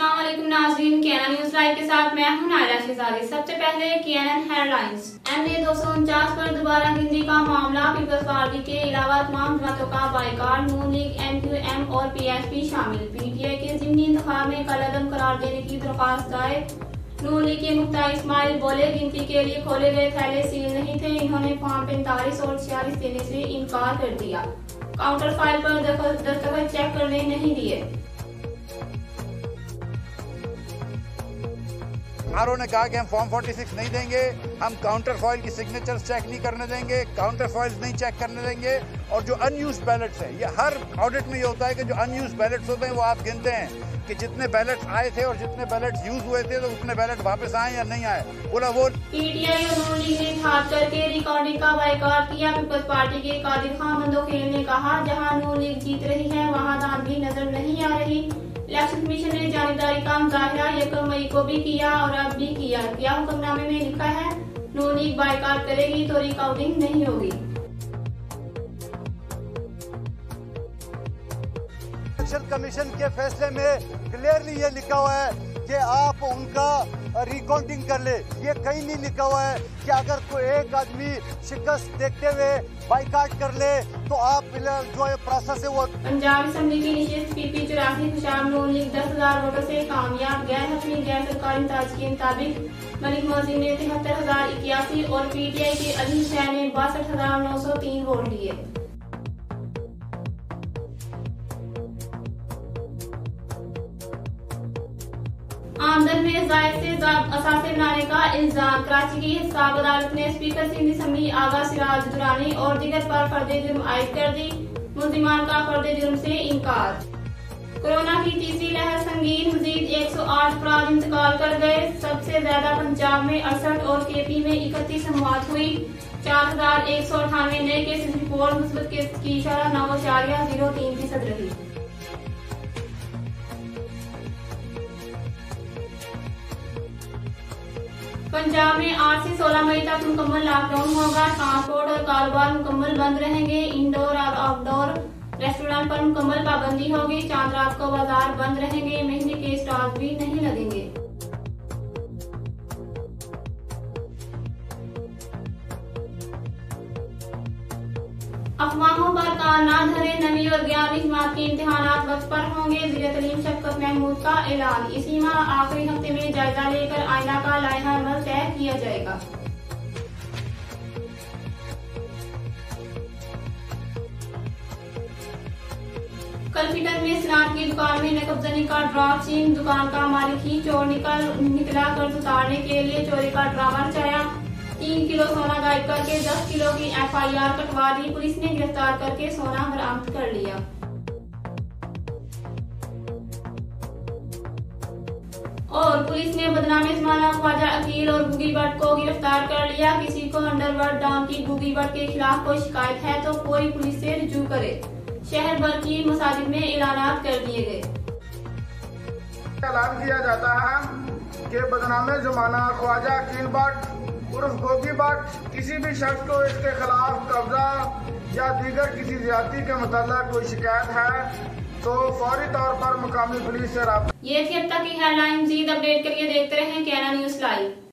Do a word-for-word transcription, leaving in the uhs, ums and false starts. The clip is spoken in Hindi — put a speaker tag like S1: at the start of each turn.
S1: अस्सलाम वालेकुम नाज़रीन, केएनएन न्यूज़ लाइव के साथ मैं हूं नायरा शहजादी। सबसे पहले केएनएन हेडलाइंस। एमए दो सौ उनचास पर दोबारा गिनती का मामला। पीपल्स पार्टी के अलावा तमाम जमातों का बाइकाट, नून लीग, एमक्यूएम और पीएसपी शामिल। पीटीआई के ज़िमनी इंतखाब में कलअदम करार देने की दरख्वास्त दायर। नून लीग के मुख्तार इस्माइल बोले, गिनती के लिए खोले गए थैले सील नहीं थे। इन्होंने फॉर्म पैंतालीस और छियालीस देने से इनकार कर दिया। काउंटर फाइल पर दस्तखत चेक करने नहीं दिए।
S2: आरओ ने कहा कि हम फॉर्म छियालीस नहीं देंगे, हम काउंटर फॉइल की सिग्नेचर्स चेक नहीं करने देंगे, काउंटर फॉइल्स नहीं चेक करने देंगे। और जो अनयूज बैलेट्स हैं, ये हर ऑडिट में ये होता है कि जो अनयूज बैलेट्स होते हैं वो आप गिनते हैं कि जितने बैलेट्स आए थे और जितने बैलेट्स यूज हुए थे तो उतने बैलेट वापस आए या नहीं आए। बोला वो
S1: पीटीआई और नून लीग ने हाथ करके रिकॉर्डिंग का बाइकाट किया। पीपल्स पार्टी के कादिर खान मंदोखेल ने कहा, जहां नून लीग जीत रही है वहां धांधली नजर नहीं आ रही। इलेक्शन कमीशन ने जानिबदारी का मुजाहिरा यकम मई को भी किया और अब भी किया। क्या हुक्मनामे में लिखा है नून लीग बाइकाट करेगी तो रिकॉर्डिंग नहीं होगी।
S3: इलेक्शन कमीशन के फैसले में क्लियरली ये लिखा हुआ है कि आप उनका रिकाउंटिंग कर ले। ये कहीं नहीं लिखा हुआ है कि अगर कोई एक आदमी शिकस्त देखते हुए बाइकाट कर ले तो आप जो है प्रोसेस है वो।
S1: पंजाब असेंबली की निशिस्त पीपी चौरासी खुशाब नून लीग दस हजार वोटों से कामयाब। गैर हतमी गैर सरकारी इंताज के मुताबिक मलिक मोहसिन ने तिहत्तर हजार इक्यासी और पीटीआई के अली हुसैन ने बासठ हजार नौ सौ तीन वोट लिए। आमदन में जायद से असासे बनाने का इल्जाम। कराची की हिसाब अदालत ने स्पीकर सिंध असम्बली आगा सिराज दुरानी और दीगर पर फर्दे जुर्म आयद कर दी। मुल्जिमान का फर्दे जुर्म से इनकार। कोरोना की तीसरी लहर संगीन, मजीद एक सौ आठ अफराद इंतकाल कर गए। सबसे ज्यादा पंजाब में अड़सठ और केपी में इकतीस मौत हुई। चार हजार एक सौ अठानवे नए केसेज रिपोर्ट। मुस्बत केस की शरह नौ अशारिया जीरो तीन फीसद रही। पंजाब में आठ से सोलह मई तक मुकम्मल लॉकडाउन होगा। ट्रांसपोर्ट और कारोबार मुकम्मल बंद रहेंगे। इंडोर और आउटडोर रेस्टोरेंट पर मुकम्मल पाबंदी होगी। चांद रात को बाजार बंद रहेंगे। मेहंदी के स्टॉल भी नहीं लगेंगे। अफवाहों पर कान न धरे। नवीं और ग्यारहवीं जमात के इम्तिहानात वक्त पर होंगे। ज़िले तलीम शफकत महमूद का ऐलान। इसी माह आखिरी हफ्ते में जायजा लेकर आईना का लाइहा अमल तय किया जाएगा। कलपीटर में सिनार की दुकान में नकबजनी का ड्रामा चीन। दुकान का मालिक ही चोर निकल निकला कर्ज उतारने के लिए चोरी का ड्रामा रचाया। तीन किलो सोना गायब करके दस किलो की एफआईआर कटवा दी। पुलिस ने गिरफ्तार करके सोना बरामद कर लिया। और पुलिस ने बदनामी जमाना ख्वाजा अकील और गुगी भट्ट को गिरफ्तार कर लिया। किसी को अंडरवर्ल्ड डॉन की गुगी भट्ट के खिलाफ कोई शिकायत है तो कोई पुलिस से रुजू करे। शहर भर की मसाजिद में ऐलानात कर दिए गए।
S4: ऐलान किया जाता है कि बदनामी जमाना ख्वाजा अकील भट्ट उर्फ गोगी भट्ट किसी भी शख्स को इसके खिलाफ कब्जा या दीगर किसी ज्यादती के मतलब कोई शिकायत है तो फौरी तौर पर मुकामी पुलिस से राब्ता।
S1: ये थी अब तक की हेडलाइन। मज़ीद अपडेट के लिए देखते रहें केएनएन न्यूज़ लाइव।